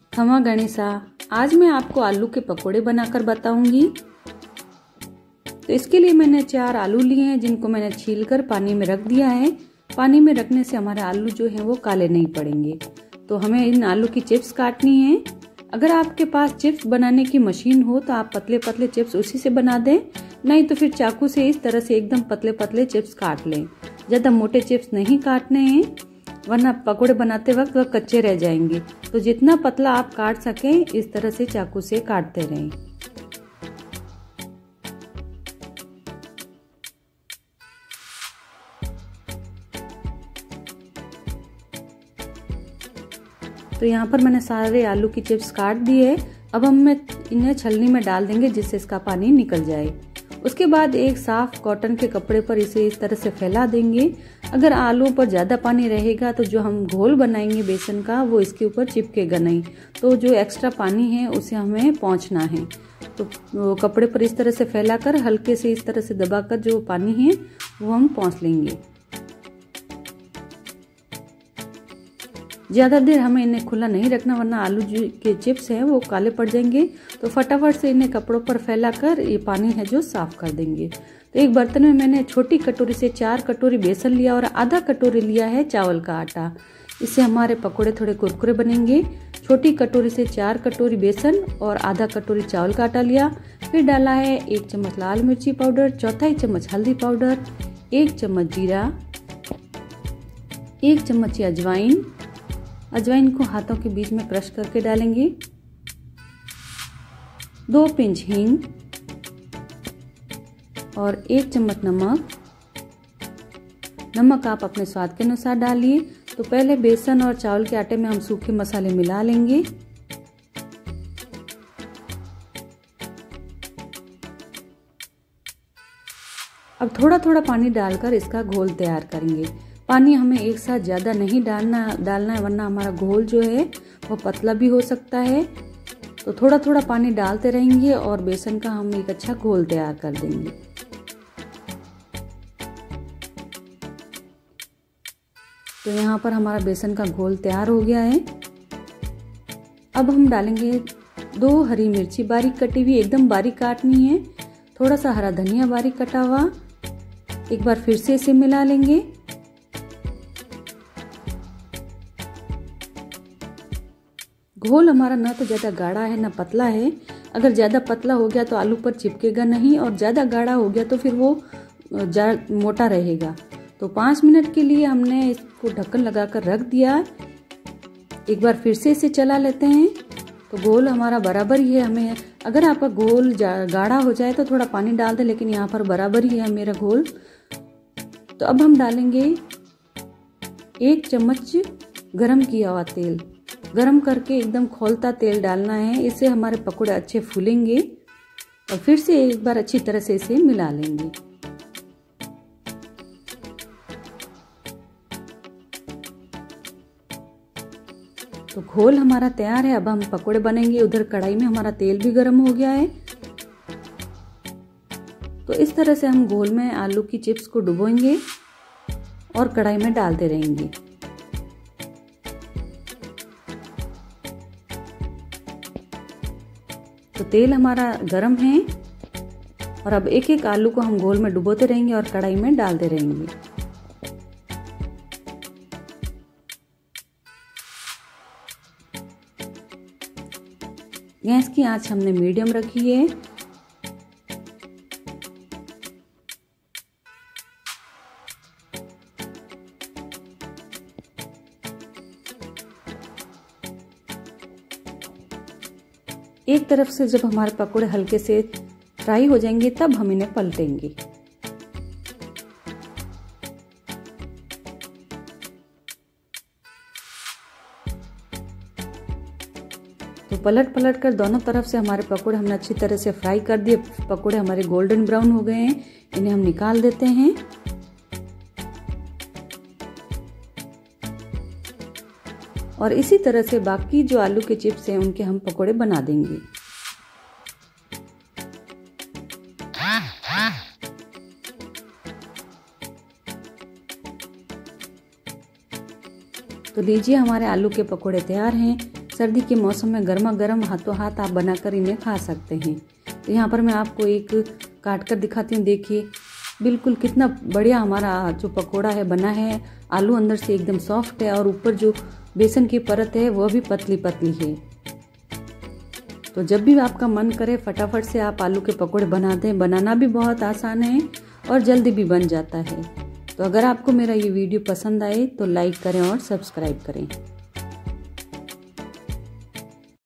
खमा गणेशा। आज मैं आपको आलू के पकोड़े बनाकर बताऊंगी। तो इसके लिए मैंने 4 आलू लिए हैं जिनको मैंने छीलकर पानी में रख दिया है। पानी में रखने से हमारे आलू जो हैं वो काले नहीं पड़ेंगे। तो हमें इन आलू की चिप्स काटनी है। अगर आपके पास चिप्स बनाने की मशीन हो तो आप पतले पतले चिप्स उसी से बना दें, नहीं तो फिर चाकू से इस तरह से एकदम पतले पतले चिप्स काट लें। ज़्यादा मोटे चिप्स नहीं काटने हैं वरना पकोड़े बनाते वक्त वह कच्चे रह जाएंगे। तो जितना पतला आप काट सकें इस तरह से चाकू से काटते रहें। तो यहाँ पर मैंने सारे आलू की चिप्स काट दिए। अब हम इन्हें छलनी में डाल देंगे जिससे इसका पानी निकल जाए। उसके बाद एक साफ कॉटन के कपड़े पर इसे इस तरह से फैला देंगे। अगर आलू पर ज़्यादा पानी रहेगा तो जो हम घोल बनाएंगे बेसन का वो इसके ऊपर चिपकेगा नहीं, तो जो एक्स्ट्रा पानी है उसे हमें पोंछना है। तो कपड़े पर इस तरह से फैलाकर हल्के से इस तरह से दबाकर जो पानी है वो हम पोंछ लेंगे। ज़्यादा देर हमें इन्हें खुला नहीं रखना वरना आलू के चिप्स हैं वो काले पड़ जाएंगे। तो फटाफट से इन्हें कपड़ों पर फैलाकर ये पानी है जो साफ कर देंगे। तो एक बर्तन में मैंने छोटी कटोरी से 4 कटोरी बेसन लिया और आधा कटोरी लिया है चावल का आटा। इससे हमारे पकोड़े थोड़े कुरकुरे बनेंगे। छोटी कटोरी से 4 कटोरी बेसन और आधा कटोरी चावल का आटा लिया। फिर डाला है 1 चम्मच लाल मिर्ची पाउडर, चौथाई चम्मच हल्दी पाउडर, 1 चम्मच जीरा, 1 चम्मच अजवाइन। अजवाइन को हाथों के बीच में क्रश करके डालेंगे। 2 पिंच हींग और 1 चम्मच नमक। नमक आप अपने स्वाद के अनुसार डालिए। तो पहले बेसन और चावल के आटे में हम सूखे मसाले मिला लेंगे। अब थोड़ा थोड़ा पानी डालकर इसका घोल तैयार करेंगे। पानी हमें एक साथ ज़्यादा नहीं डालना है वरना हमारा घोल जो है वो पतला भी हो सकता है। तो थोड़ा थोड़ा पानी डालते रहेंगे और बेसन का हम एक अच्छा घोल तैयार कर देंगे। तो यहाँ पर हमारा बेसन का घोल तैयार हो गया है। अब हम डालेंगे 2 हरी मिर्ची बारीक कटी हुई, एकदम बारीक काटनी है। थोड़ा सा हरा धनिया बारीक कटा हुआ। एक बार फिर से इसे मिला लेंगे। घोल हमारा ना तो ज़्यादा गाढ़ा है ना पतला है। अगर ज़्यादा पतला हो गया तो आलू पर चिपकेगा नहीं और ज़्यादा गाढ़ा हो गया तो फिर वो मोटा रहेगा। तो 5 मिनट के लिए हमने इसको ढक्कन लगाकर रख दिया। एक बार फिर से इसे चला लेते हैं। तो घोल हमारा बराबर ही है। हमें अगर आपका घोल गाढ़ा हो जाए तो थोड़ा पानी डाल दें, लेकिन यहाँ पर बराबर ही है मेरा घोल। तो अब हम डालेंगे 1 चम्मच गरम किया हुआ तेल। गरम करके एकदम खौलता तेल डालना है, इससे हमारे पकोड़े अच्छे फूलेंगे। और फिर से एक बार अच्छी तरह से इसे मिला लेंगे। तो घोल हमारा तैयार है। अब हम पकोड़े बनेंगे। उधर कढ़ाई में हमारा तेल भी गर्म हो गया है। तो इस तरह से हम घोल में आलू की चिप्स को डुबोएंगे और कढ़ाई में डालते रहेंगे। तो तेल हमारा गरम है और अब एक एक आलू को हम घोल में डुबोते रहेंगे और कढ़ाई में डालते रहेंगे। गैस की आंच हमने मीडियम रखी है। एक तरफ से जब हमारे पकोड़े हल्के से फ्राई हो जाएंगे तब हम इन्हें पलटेंगे। तो पलट कर दोनों तरफ से हमारे पकोड़े हमने अच्छी तरह से फ्राई कर दिए। पकोड़े हमारे गोल्डन ब्राउन हो गए हैं। इन्हें हम निकाल देते हैं। और इसी तरह से बाकी जो आलू के चिप्स हैं उनके हम पकोड़े बना देंगे। तो लीजिए हमारे आलू के पकोड़े तैयार हैं। सर्दी के मौसम में गर्मा गर्म हाथों हाथ आप बनाकर इन्हें खा सकते हैं। तो यहाँ पर मैं आपको एक काट कर दिखाती हूँ। देखिए बिल्कुल कितना बढ़िया हमारा जो पकोड़ा है बना है। आलू अंदर से एकदम सॉफ्ट है और ऊपर जो बेसन की परत है वो भी पतली पतली है। तो जब भी आपका मन करे फटाफट से आप आलू के पकोड़े बना दें। बनाना भी बहुत आसान है और जल्दी भी बन जाता है। तो अगर आपको मेरा ये वीडियो पसंद आए तो लाइक करें और सब्सक्राइब करें।